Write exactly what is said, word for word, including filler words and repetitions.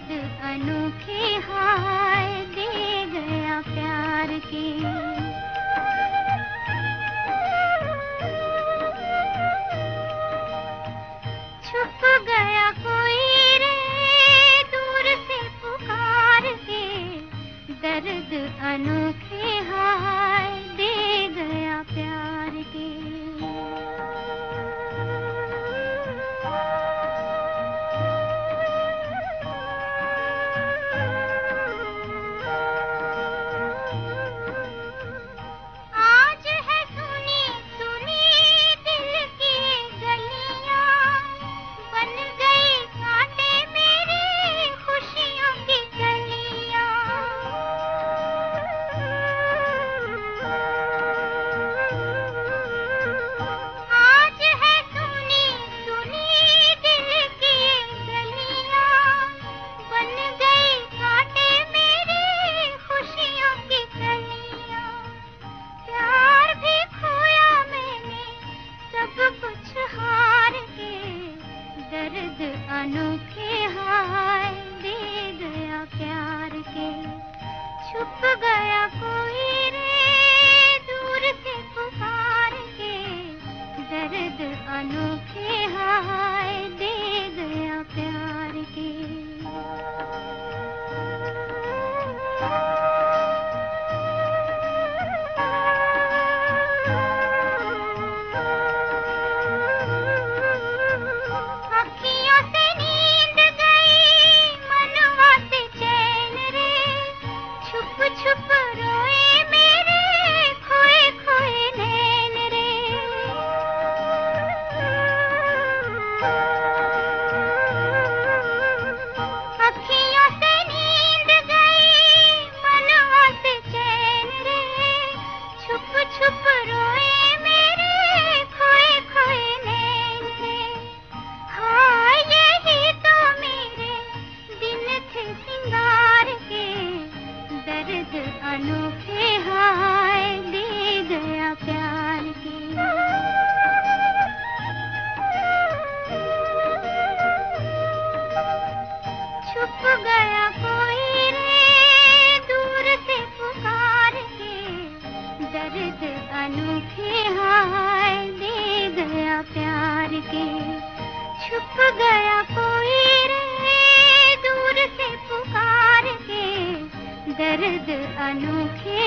दर्द अनोखे हाय दे गया प्यार के। छुप गया कोई रे दूर से पुकार के, दर्द अनोखे हाय दे गया प्यार के। दर्द अनोखे हाय दे गया प्यार के। छुप गया कोई रे दूर से पुकार के, दर्द अनोखे हाय दे गया प्यार के। छुप रोए मेरे खोए खोए नैन रे। अखियों से नींद गई मनवा से चैन रे। छुप छुप रोए मेरे खोए खोए नैन रे। हाँ यही तो मेरे दिन थे सिंगार के, दर्द अनोखे हाय दे गया प्यार के। छुप गया कोई रे दूर से पुकार के, दर्द अनोखे हाय दे गया प्यार के। छुप गया कोई रे दूर से पुकार के, दर्द अनोखे